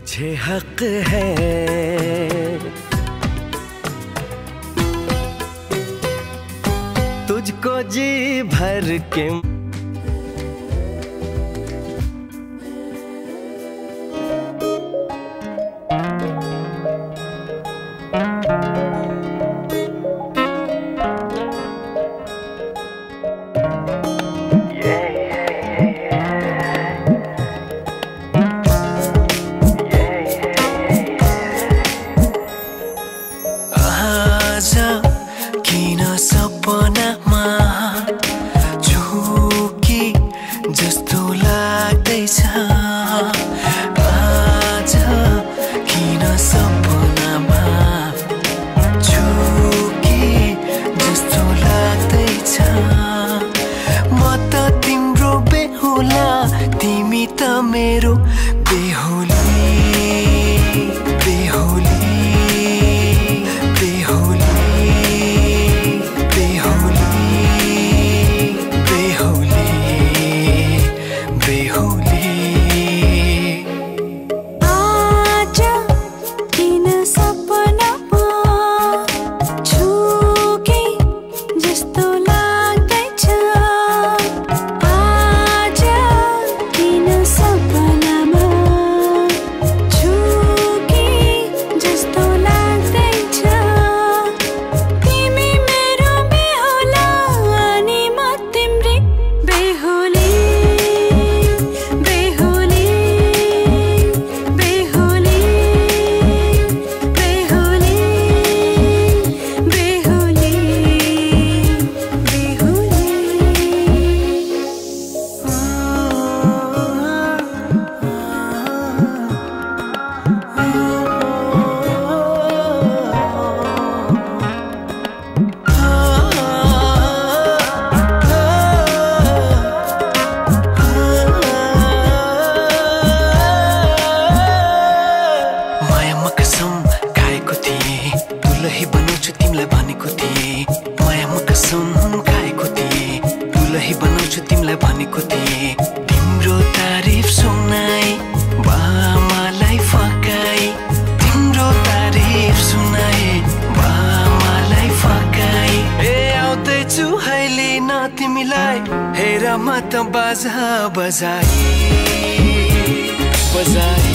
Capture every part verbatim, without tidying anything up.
मुझे हक है तुझको जी भर के सपनामा झुकी जस्तो लाग्दैछ आज किन सपनामा झुकी जस्तो लाग्दैछ म त तिम्रो बेहुला तिमी त मेरो बेहुली बेहुली बेहुली दुलही बनाउँछु तिमीलाई भनेको थिएँ तिम्रो तारिफ सुनाई बामालाई फकाई तिम्रो तारिफ सुनाई बामालाई फकाई ए आउँदैछु अहिले न तिमीलाई हेर म त बाजा बजाई बजाई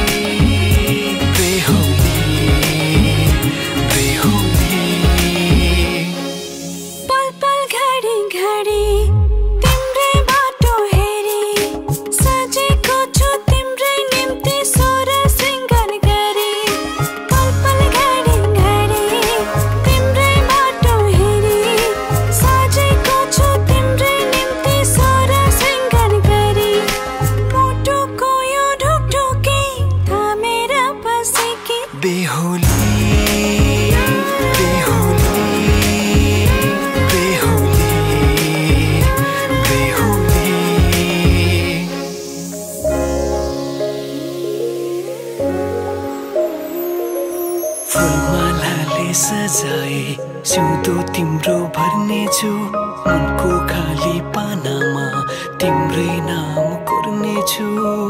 फुलमालाले सजाए सिउँदो तिम्रो भर्नेछु मनको खाली पानामा तिम्रै नाम कोर्नेछु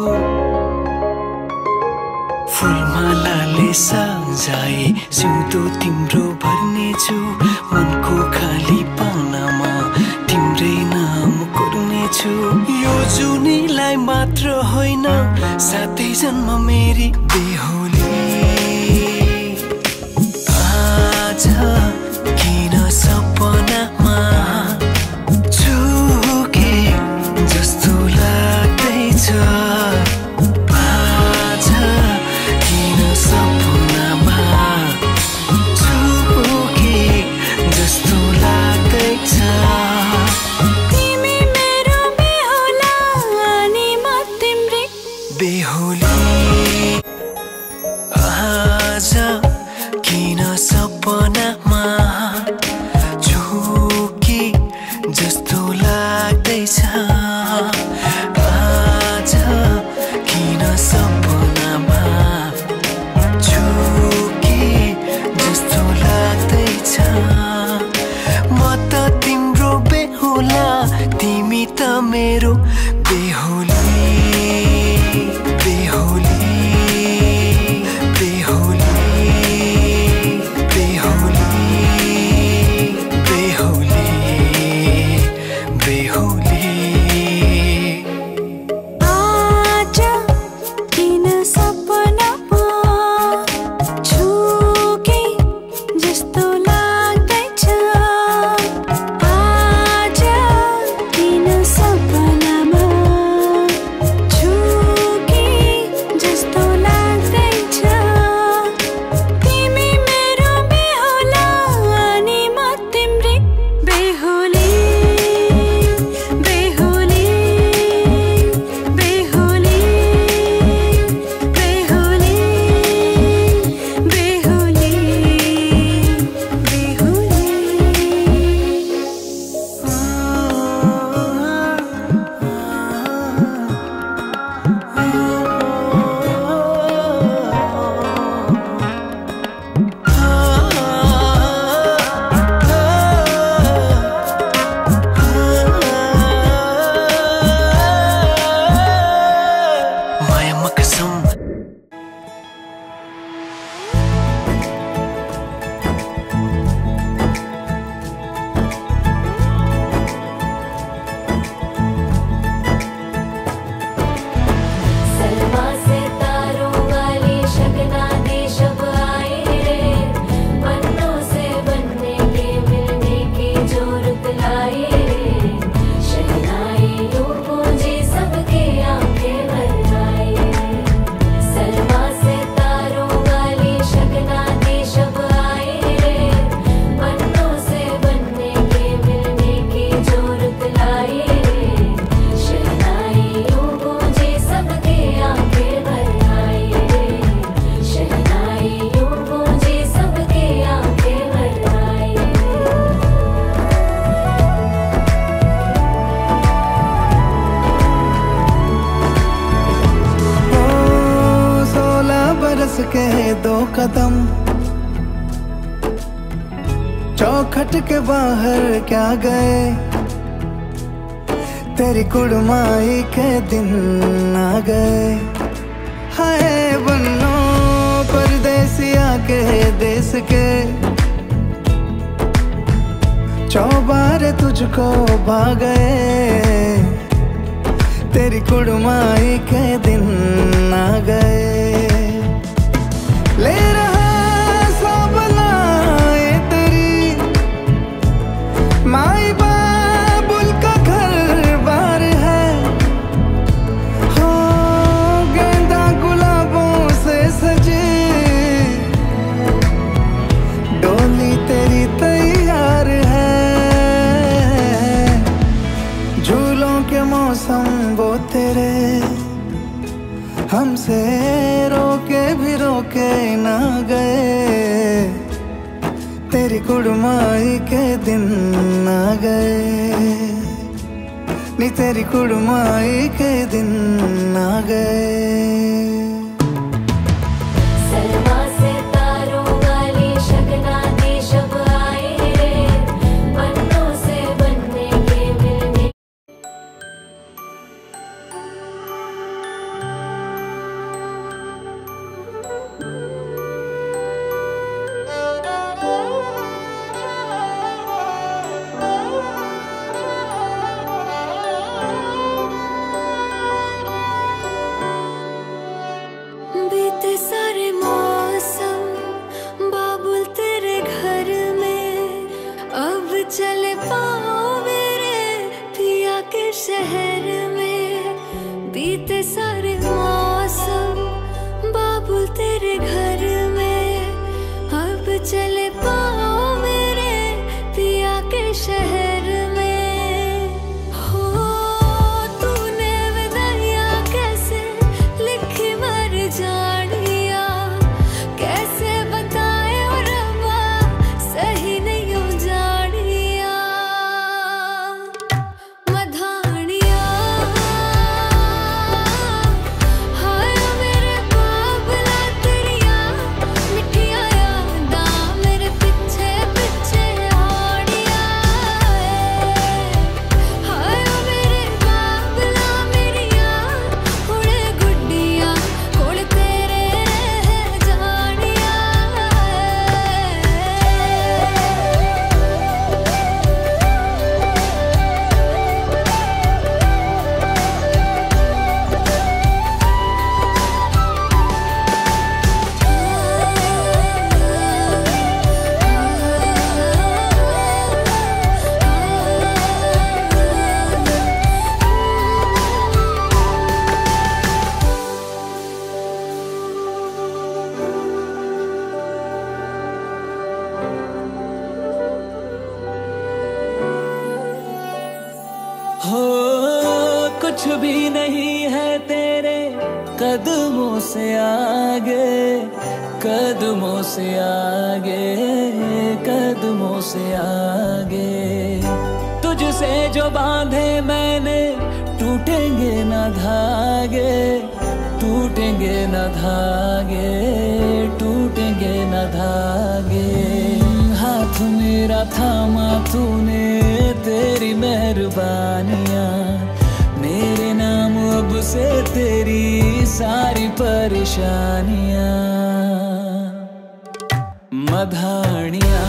फुलमालाले सजाए सिउँदो तिम्रो भर्नेछु मनको खाली पानामा तिम्रै नाम कोर्नेछु यो जुनीलाई मात्र होइन साथै जन्म मेरी बेहुली किन सपनामा झुके जस्तो लाग्दैछ आज किन सपनामा झुके जस्तो लाग्दैछ तिमी मेरो बेहुला अनि म तिम्रै बेहुली पास के दो कदम, चौखट के बाहर क्या गए, तेरी कुड़माई के दिन आ गए। हाय बन्नो परदेसिया के देश के, चौबारे तुझको भा गए, तेरी कुड़माई के दिन आ गए। ले रहा सब लाए तेरी माई बाबुल का घर बार है, हो गेंदा गुलाबों से सजी डोली तेरी तैयार है। झूलों के मौसम वो तेरे, हमसे रोके भी रोके ना गए, तेरी कुड़माई के दिन आ गए, नी तेरी कुड़माई के दिन आ गए। चले पाओ मेरे पिया के शहर में, बीते सारे मौसम बाबुल तेरे घर में, अब चले पाओ मेरे पिया के शहर में। हो तूने विदाइया कैसे लिखी मर जानिया, कैसे बताए और रब्बा सही नहीं हो जानिया। मधानिया हाय मेरे बाबला तेरिया मिठिया यादा मेरे पीछे पीछे आड़िया, हाय मेरे बाबला मेरिया हुणे गुड्डिया कोल तेरे जानिया। हो कुछ भी नहीं है तेरे कदमों से आगे, कदमों से आगे, कदमों से आगे। तुझसे जो बांधे मैंने टूटेंगे न धागे, टूटेंगे न धागे, टूटेंगे न धागे। हाथ मेरा थामा तूने, तेरी मेहरबानियाँ मेरे नाम अब से तेरी सारी परेशानियाँ। मधानियाँ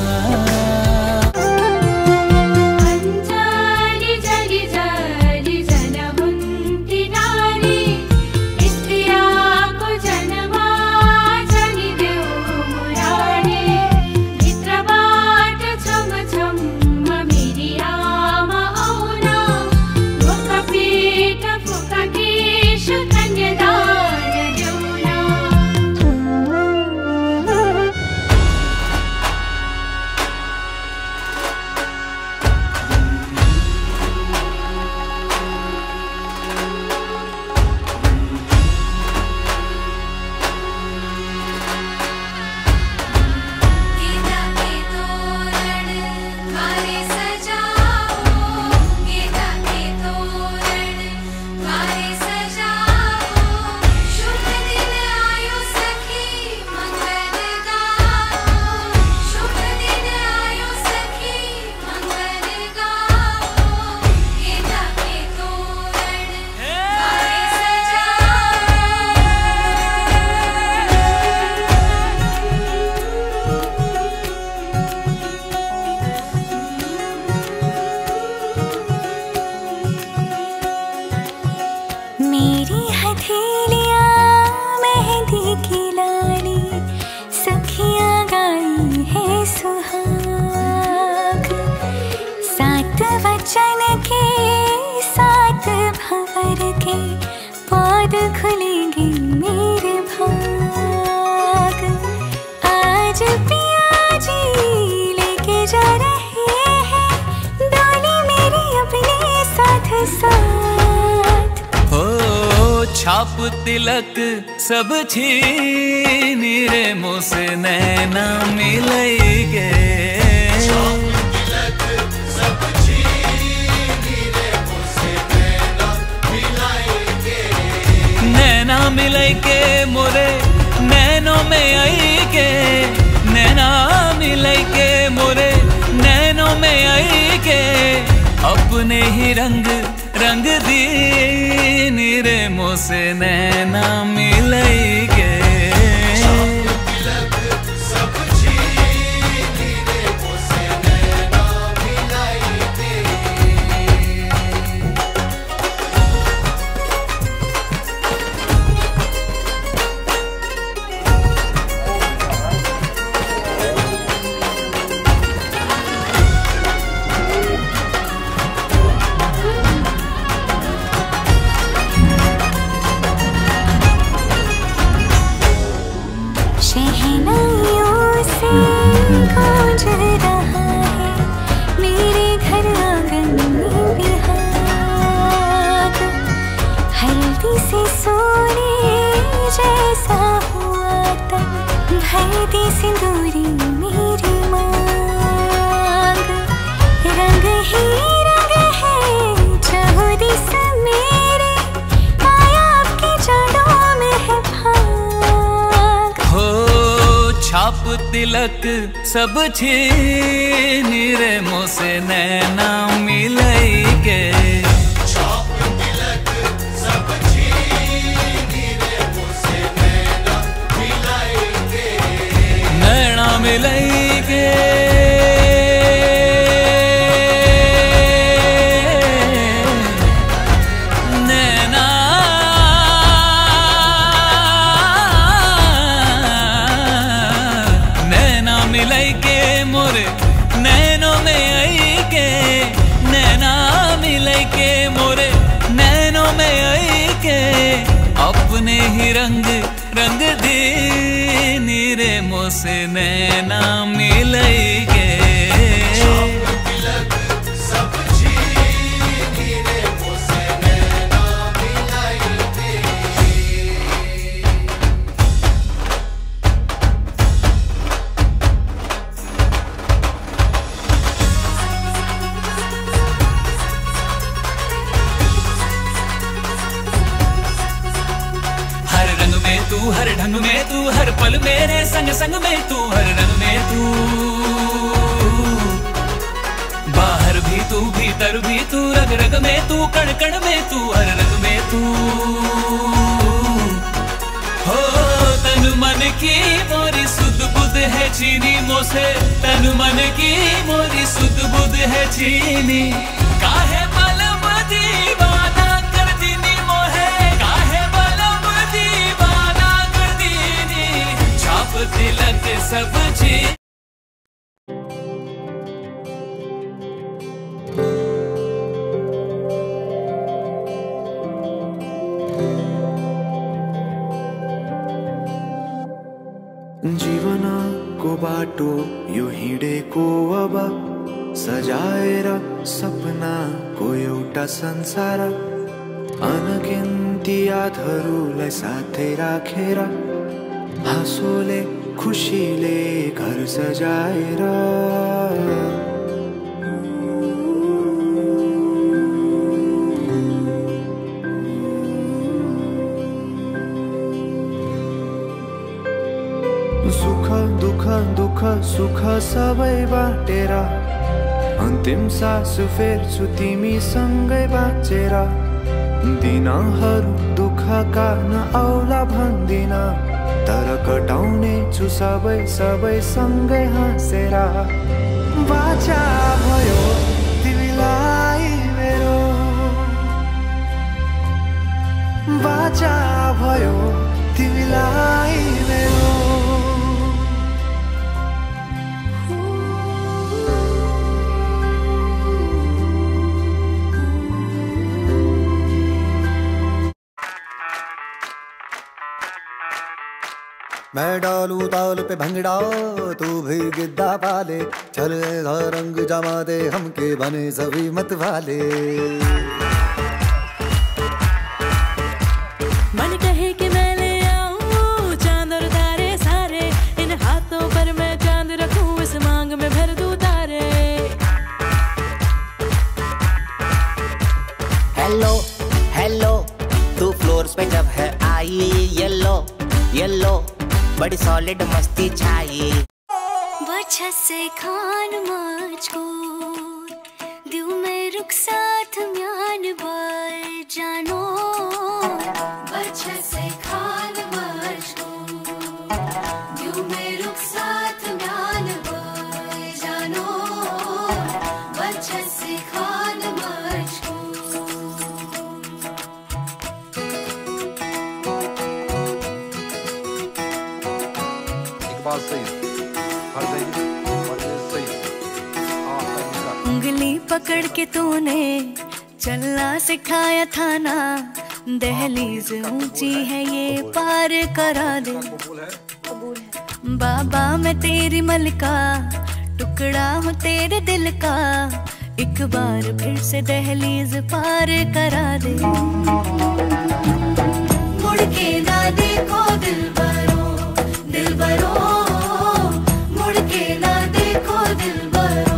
छाप तिलक सब छीन रे मोसे नैना मिलैगे नैना मिलाई के मोरे नैनों में आई के नैना मिलाई के मोरे नैनों में आई के अपने ही रंग रंग दी रे मोसे नैना मिलाई के सिंदूरी मेरी मांग रंग ही रंग है चहुदी सा मेरे आया आपके जड़ों में है भाग हो छाप तिलक सब छीन रे मोसे नैना मिलाई के मिलाई के नैना नैना मिलाई के मोरे नैनों में आई के नैना मिलाई के मोरे नैनों में आई के अपने ही रंग रंग दी रे मोसे नैना मिलाई के तू हर ढंग में तू हर पल मेरे संग संग में तू हर रंग में तू बाहर भी तू भीतर भी तू रग रग में तू कण कण में तू हर रंग में तू हो तन मन की मोरी सुध बुध है चीनी मोसे तन मन की मोरी सुध बुध है चीनी काहे बलम दीवाना कर दीनी मोहे काहे बलम दीवाना कर दीनी छाप तिलक सब चीज जीवना को बाटो यो हिँडेको अब सजाएर सपना को एउटा संसार अनगिन्ती यादहरूलाई साथै राखेर हाँसोले खुसीले घर सजाएर सुख दुख दुख सुख सबै बाटेर अन्तिम सास फेर्छु तिमीसँगै बाँचेर दिनहरू दुःखका नआउला भन्दिन तर कटाउने छु सबै सबै सँगै हाँसेर बाचा भयो तिमीलाई मेरो बाचा भयो तिमीलाई मेरो मैं डालू ताल पे भंगड़ा तू भी गिद्दा पाले चल ऐसा रंग जमा दे हमके बने सभी मत वाले मन बड़ी सॉलिड मस्ती छाई। बच्चा से खान मुझको दिल में रुक साथ म्यान बाय जानो। बच्चा से खान मुझको दिल में रुक साथ म्यान बाय जानो। बच्चा से खान मुझको। बात सही हर सही। उंगली पकड़ के तूने चलना सिखाया था ना। दहलीज ऊंची है ये पार करा दे। बाबा मैं तेरी मलका टुकड़ा हूँ तेरे दिल का। एक बार फिर से दहलीज पार करा दे। मुड़ के ना देखो दिल बरो दिल बरो। मुड़ के ना देखो दिल बरो।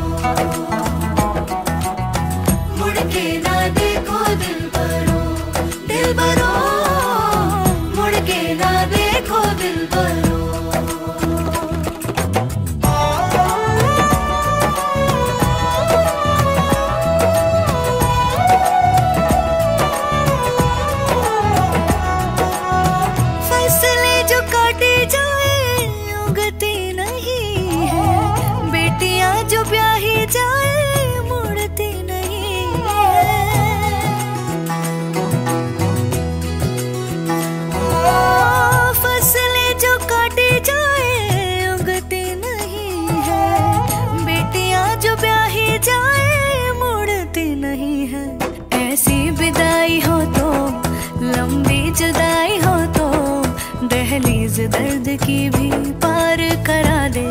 मुड़ के ना देखो दिल बरो दिल बरो। मुड़ के ना देखो दिल बरो। फैसले जो काटे जाए उगती नहीं है। बेटियां जो ब्याही जाए मुड़ती नहीं है। ओ, फसलें जो काटी जाए उगती नहीं है। बेटियां जो ब्याही जाए मुड़ती नहीं है। ऐसी विदाई हो तो लंबी जुदाई हो तो दहलीज दर्द की भी पार करा दे।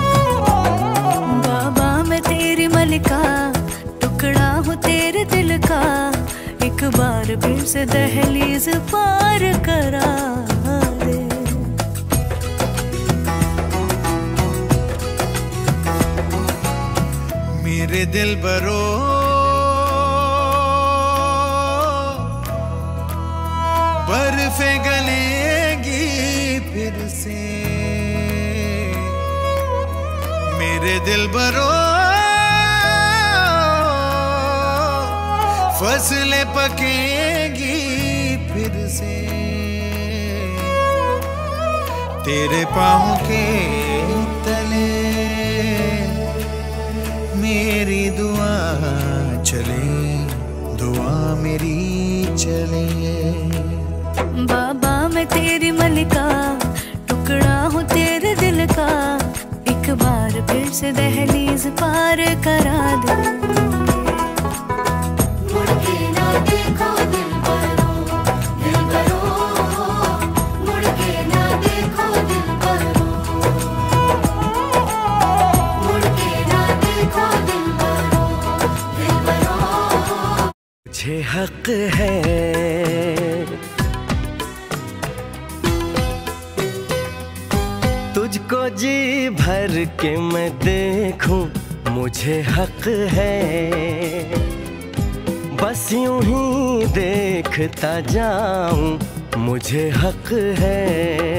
बाबा मैं तेरी मलिका टुकड़ा हूँ तेरे दिल का। एक बार फिर से दहलीज पार करा दे। मेरे दिल बरो बर्फें गलेगी फिर से। मेरे दिल बरो फसलें पकेगी फिर से। तेरे पाँव के तले मेरी दुआ चले दुआ मेरी चले। बाबा मैं तेरी मलिका टुकड़ा हूँ तेरे दिल का। एक बार फिर से दहलीज पार करा दे। मुड़ के ना देखो दिल बरो दिल बरो। मुड़ के ना देखो दिल बरो। मुड़ के ना देखो दिल बरो दिल बरो। मुझे हक है तुझको जी भर के मैं देखूं। मुझे हक है बस यूं ही देखता जाऊं। मुझे हक है